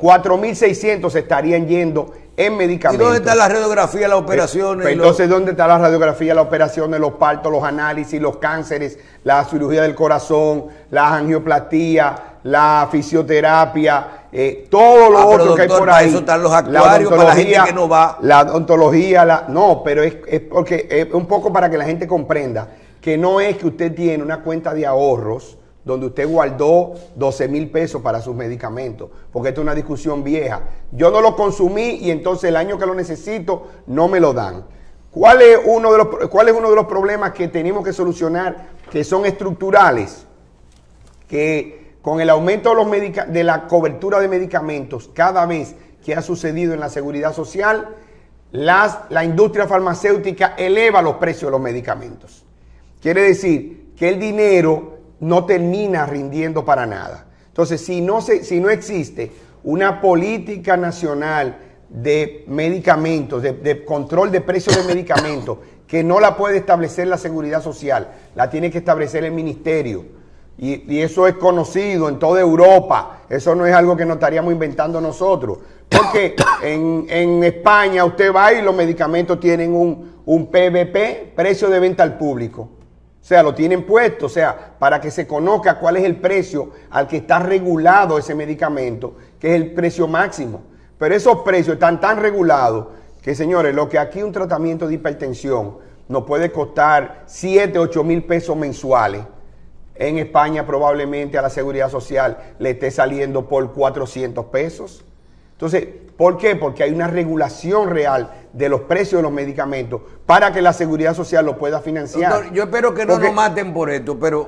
4.600 estarían yendo en medicamentos. ¿Y dónde está la radiografía, las operaciones? Entonces, ¿dónde está la radiografía, las operaciones, los partos, los análisis, los cánceres, la cirugía del corazón, la angioplastia, la fisioterapia, todo lo otro doctor, que hay por para ahí? Eso están los actuarios, para la gente que no va. La odontología, no, pero es porque es un poco para que la gente comprenda que no es que usted tiene una cuenta de ahorros donde usted guardó 12,000 pesos para sus medicamentos, porque esta es una discusión vieja. Yo no lo consumí y entonces el año que lo necesito no me lo dan. ¿Cuál es uno de los problemas que tenemos que solucionar, que son estructurales? Que con el aumento de la cobertura de medicamentos, cada vez que ha sucedido en la seguridad social, la industria farmacéutica eleva los precios de los medicamentos. Quiere decir que el dinero no termina rindiendo para nada. Entonces, si no existe una política nacional de medicamentos, de control de precios de medicamentos, que no la puede establecer la seguridad social, la tiene que establecer el ministerio. Y eso es conocido en toda Europa. Eso no es algo que nos estaríamos inventando nosotros. Porque en España usted va y los medicamentos tienen un PVP, precio de venta al público. O sea, lo tienen puesto, o sea, para que se conozca cuál es el precio al que está regulado ese medicamento, que es el precio máximo. Pero esos precios están tan regulados que, señores, lo que aquí un tratamiento de hipertensión nos puede costar 7, 8 mil pesos mensuales, en España probablemente a la Seguridad Social le esté saliendo por 400 pesos. Entonces, ¿por qué? Porque hay una regulación real de los precios de los medicamentos para que la Seguridad Social lo pueda financiar. Doctor, yo espero que no nos maten por esto, pero...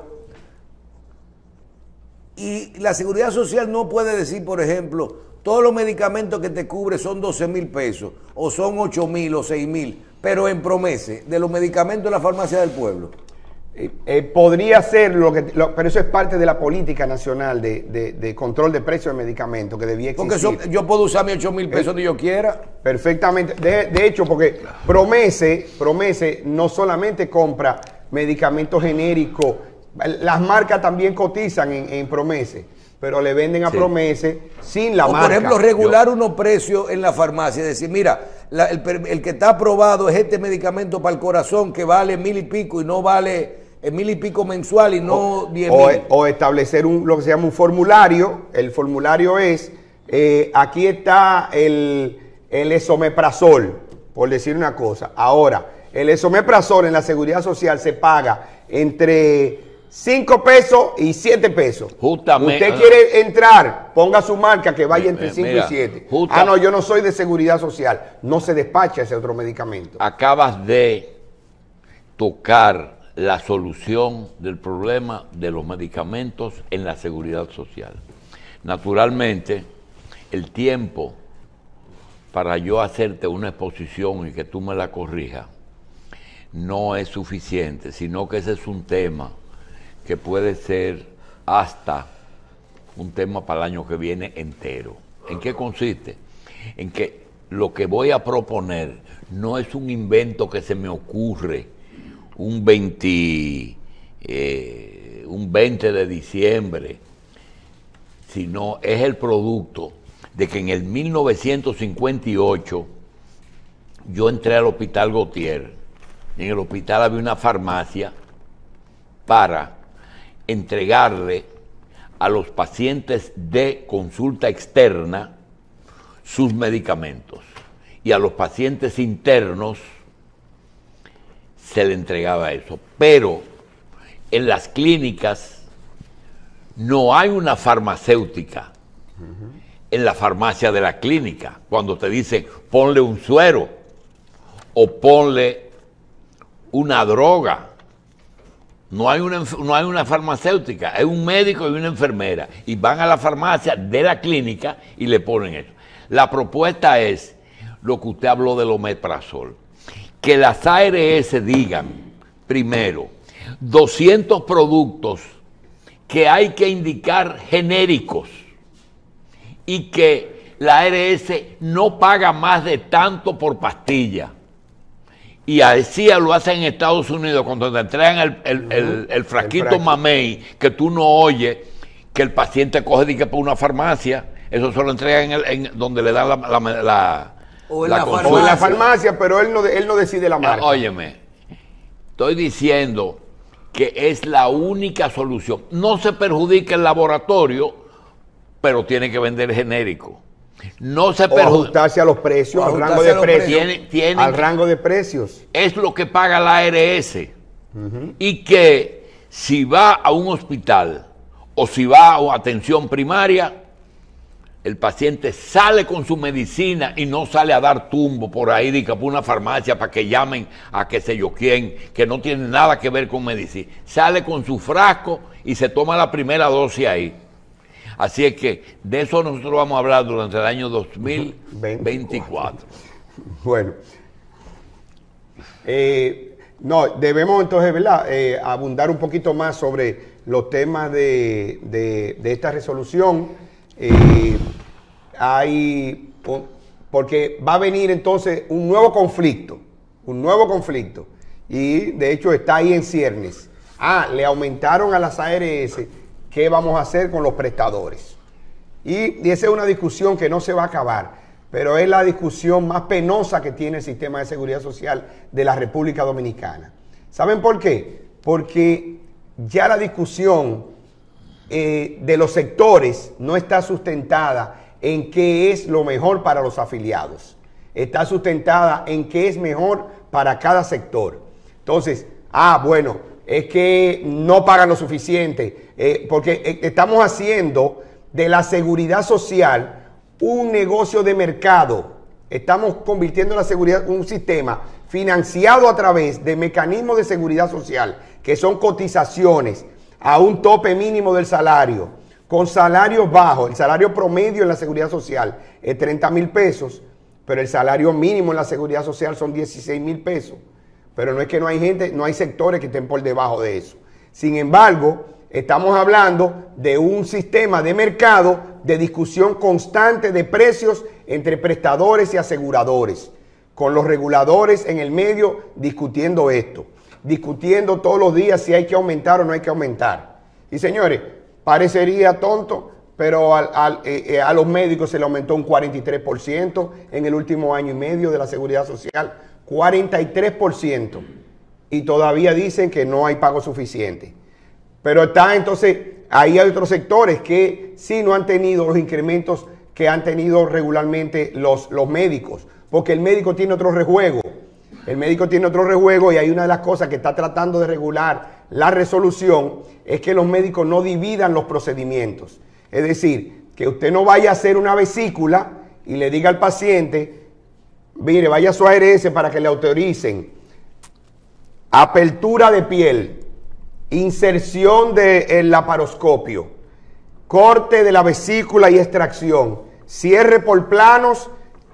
Y la Seguridad Social no puede decir, por ejemplo, todos los medicamentos que te cubre son 12,000 pesos, o son 8,000 o 6,000, pero en promesa de los medicamentos de la farmacia del pueblo. Podría ser, pero eso es parte de la política nacional de control de precios de medicamentos que debía existir. Porque yo puedo usar mis 8,000 pesos donde yo quiera. Perfectamente. De hecho, porque Promese no solamente compra medicamentos genéricos, las marcas también cotizan en Promese, pero le venden a Promese sin la marca. Por ejemplo, regular unos precios en la farmacia, decir, mira, el que está aprobado es este medicamento para el corazón que vale 1,000 y pico y no vale 1,000 y pico mensual y no 10,000. O establecer lo que se llama un formulario. El formulario es, aquí está el esomeprazol, por decir una cosa. Ahora, el esomeprazol en la Seguridad Social se paga entre 5 pesos y 7 pesos. Justamente. Usted quiere entrar, ponga su marca que vaya entre 5 y 7. No, yo no soy de Seguridad Social. No se despacha ese otro medicamento. Acabas de tocar la solución del problema de los medicamentos en la Seguridad Social. Naturalmente, el tiempo para yo hacerte una exposición y que tú me la corrijas no es suficiente, sino que ese es un tema que puede ser hasta un tema para el año que viene entero. ¿En qué consiste? En que lo que voy a proponer no es un invento que se me ocurre un 20 de diciembre, sino es el producto de que en el 1958 yo entré al Hospital Gautier. En el hospital había una farmacia para entregarle a los pacientes de consulta externa sus medicamentos y a los pacientes internos se le entregaba eso. Pero en las clínicas no hay una farmacéutica en la farmacia de la clínica. Cuando te dicen ponle un suero o ponle una droga, no hay una farmacéutica, hay un médico y una enfermera, y van a la farmacia de la clínica y le ponen eso. La propuesta es lo que usted habló del omeprazol, que las ARS digan, primero, 200 productos que hay que indicar genéricos y que la ARS no paga más de tanto por pastilla. Y así lo hacen en Estados Unidos cuando te entregan el frasquito mamey, que tú no oyes, que el paciente coge para una farmacia Eso se lo entregan donde le dan O en la consulta. O en la farmacia, pero él no decide la marca. Óyeme, estoy diciendo que es la única solución. No se perjudica el laboratorio, pero tiene que vender genérico. No se O perjudica. ajustarse a los precios, O al rango ajustarse de a los precios. Tiene Al que- rango de precios. Es lo que paga la ARS. Y que si va a un hospital o si va a atención primaria, el paciente sale con su medicina y no sale a dar tumbo por ahí de que por una farmacia para que llamen a qué sé yo quién, que no tiene nada que ver con medicina. Sale con su frasco y se toma la primera dosis ahí. Así es que de eso nosotros vamos a hablar durante el año 2024. Bueno. No, debemos entonces, ¿verdad? Abundar un poquito más sobre los temas de esta resolución. Porque va a venir entonces un nuevo conflicto, y de hecho está ahí en ciernes. Le aumentaron a las ARS, ¿qué vamos a hacer con los prestadores? Y esa es una discusión que no se va a acabar, pero es la discusión más penosa que tiene el sistema de seguridad social de la República Dominicana. ¿Saben por qué? Porque ya la discusión de los sectores no está sustentada en qué es lo mejor para los afiliados. Está sustentada en qué es mejor para cada sector. Entonces, bueno, es que no pagan lo suficiente, porque estamos haciendo de la seguridad social un negocio de mercado. Estamos convirtiendo la seguridad en un sistema financiado a través de mecanismos de seguridad social, que son cotizaciones a un tope mínimo del salario, con salarios bajos. El salario promedio en la seguridad social es 30,000 pesos, pero el salario mínimo en la seguridad social son 16,000 pesos. Pero no es que no hay gente, no hay sectores que estén por debajo de eso. Sin embargo, estamos hablando de un sistema de mercado de discusión constante de precios entre prestadores y aseguradores, con los reguladores en el medio discutiendo esto, discutiendo todos los días si hay que aumentar o no hay que aumentar. Y señores, parecería tonto, pero a los médicos se le aumentó un 43% en el último año y medio de la seguridad social, 43%, y todavía dicen que no hay pago suficiente. Pero entonces, ahí hay otros sectores que sí no han tenido los incrementos que han tenido regularmente los médicos, porque el médico tiene otro rejuego. Y hay una de las cosas que está tratando de regular la resolución, es que los médicos no dividan los procedimientos. Es decir, que usted no vaya a hacer una vesícula y le diga al paciente, mire, vaya a su ARS para que le autoricen apertura de piel, inserción del laparoscopio, corte de la vesícula y extracción, cierre por planos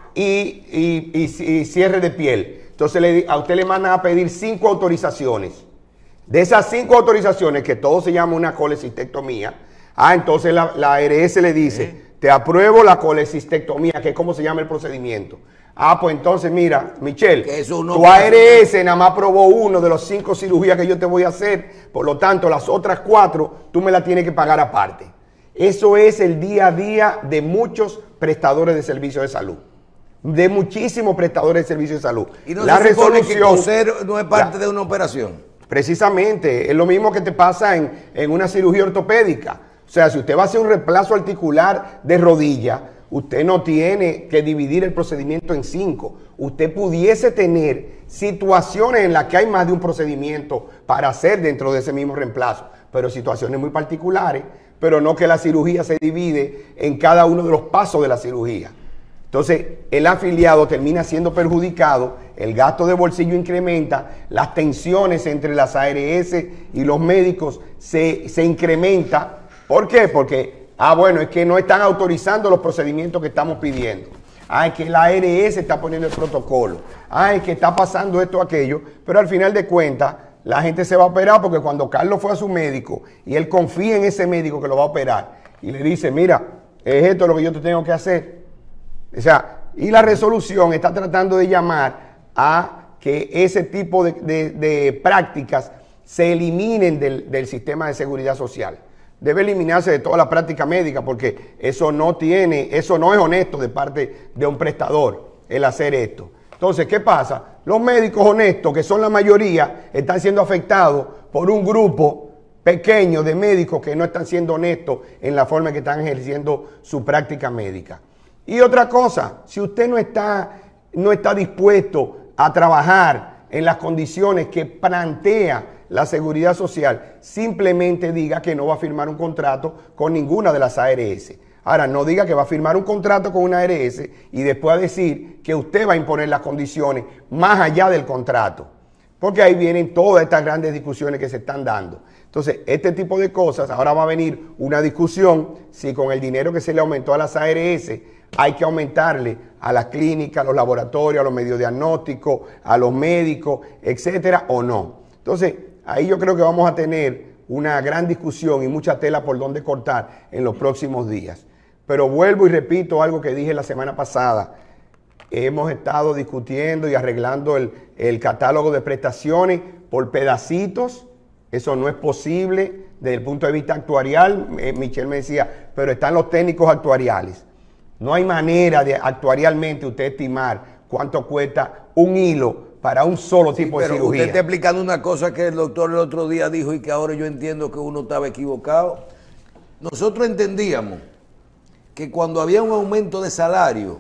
y cierre de piel. Entonces a usted le mandan a pedir 5 autorizaciones. De esas 5 autorizaciones, que todo se llama una colecistectomía, entonces la ARS le dice, te apruebo la colecistectomía, que es como se llama el procedimiento. Pues entonces mira, Michelle, tu ARS nada más aprobó uno de los 5 cirugías que yo te voy a hacer, por lo tanto las otras 4 tú me las tienes que pagar aparte. Eso es el día a día de muchos prestadores de servicios de salud. De muchísimos prestadores de servicios de salud. Y no se supone que coser no es parte de una operación. Precisamente, es lo mismo que te pasa en una cirugía ortopédica. O sea, si usted va a hacer un reemplazo articular de rodilla, usted no tiene que dividir el procedimiento en 5. Usted pudiese tener situaciones en las que hay más de un procedimiento para hacer dentro de ese mismo reemplazo, pero situaciones muy particulares, pero no que la cirugía se divide en cada uno de los pasos de la cirugía. Entonces, el afiliado termina siendo perjudicado, el gasto de bolsillo incrementa, las tensiones entre las ARS y los médicos se incrementa. ¿Por qué? Porque, bueno, es que no están autorizando los procedimientos que estamos pidiendo. Es que la ARS está poniendo el protocolo. Es que está pasando esto o aquello. Pero al final de cuentas, la gente se va a operar porque cuando Carlos fue a su médico y él confía en ese médico que lo va a operar y le dice, mira, es esto lo que yo te tengo que hacer. O sea, y la resolución está tratando de llamar a que ese tipo de prácticas se eliminen del sistema de seguridad social. debe eliminarse de toda la práctica médica, porque eso no es honesto de parte de un prestador el hacer esto. Entonces, ¿qué pasa? Los médicos honestos, que son la mayoría, están siendo afectados por un grupo pequeño de médicos que no están siendo honestos en la forma en que están ejerciendo su práctica médica. Y otra cosa, si usted no está dispuesto a trabajar en las condiciones que plantea la Seguridad Social, simplemente diga que no va a firmar un contrato con ninguna de las ARS. Ahora, no diga que va a firmar un contrato con una ARS y después a decir que usted va a imponer las condiciones más allá del contrato, porque ahí vienen todas estas grandes discusiones que se están dando. Entonces, este tipo de cosas, ahora va a venir una discusión si con el dinero que se le aumentó a las ARS hay que aumentarle a las clínicas, a los laboratorios, a los medios diagnósticos, a los médicos, etcétera, o no. Entonces, ahí yo creo que vamos a tener una gran discusión y mucha tela por donde cortar en los próximos días. Pero vuelvo y repito algo que dije la semana pasada. Hemos estado discutiendo y arreglando el catálogo de prestaciones por pedacitos. Eso no es posible desde el punto de vista actuarial. Michelle me decía, pero están los técnicos actuariales. No hay manera de actuarialmente usted estimar cuánto cuesta un hilo para un solo tipo de cirugía. Usted está explicando una cosa que el doctor el otro día dijo y que ahora yo entiendo que uno estaba equivocado. Nosotros entendíamos que cuando había un aumento de salario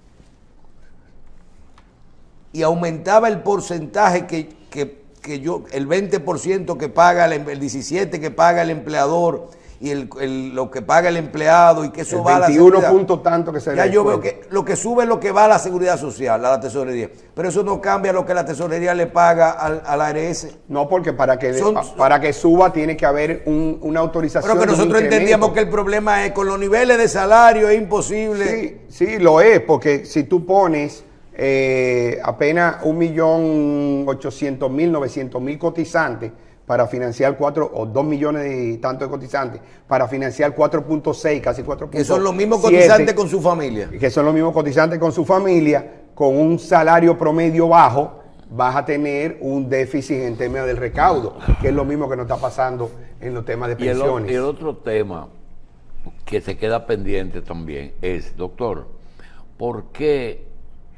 y aumentaba el porcentaje el 20% que paga el 17% que paga el empleador y lo que paga el empleado y que eso va a la seguridad. 21 puntos tanto que se ya yo veo que lo que sube es lo que va a la seguridad social, a la tesorería. Pero eso no cambia lo que la tesorería le paga a la ARS. No, porque para que suba tiene que haber una autorización. Pero que nosotros entendíamos que el problema es con los niveles de salario es imposible. Sí, lo es, porque si tú pones apenas 1.800.000, 900.000 cotizantes para financiar 2 millones y tanto de cotizantes, para financiar 4.6, casi 4.7. Que son los mismos cotizantes con su familia. Que son los mismos cotizantes con su familia, con un salario promedio bajo, vas a tener un déficit en términos del recaudo, que es lo mismo que nos está pasando en los temas de pensiones. Y el otro tema que se queda pendiente también es, doctor, ¿por qué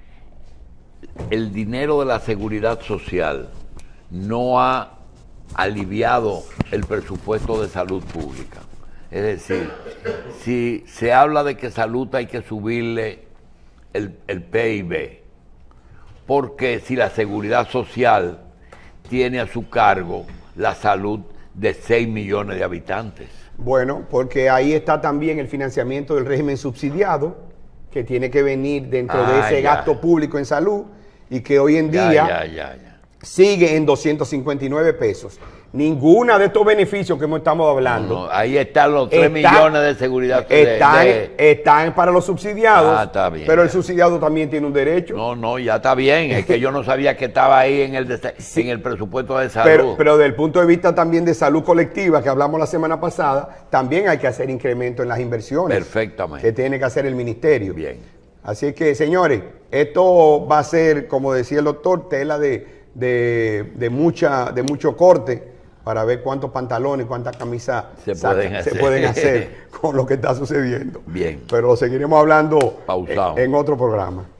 el dinero de la seguridad social no ha aliviado el presupuesto de salud pública? Es decir, si se habla de que salud hay que subirle el PIB, porque si la seguridad social tiene a su cargo la salud de 6 millones de habitantes? Bueno, porque ahí está también el financiamiento del régimen subsidiado, que tiene que venir dentro de ese gasto público en salud, y que hoy en día sigue en 259 pesos. Ninguna de estos beneficios que estamos hablando. No, ahí están los 3 millones de seguridad. Están para los subsidiados, está bien, pero el subsidiado también tiene un derecho. No, ya está bien. Es que yo no sabía que estaba ahí en el presupuesto de salud. Pero desde el punto de vista también de salud colectiva, que hablamos la semana pasada, también hay que hacer incremento en las inversiones. Perfectamente. Que tiene que hacer el ministerio. Bien. Así que, señores, esto va a ser, como decía el doctor, tela de mucho corte, para ver cuántos pantalones, cuántas camisas se pueden hacer con lo que está sucediendo. Bien. Pero seguiremos hablando pausado en otro programa.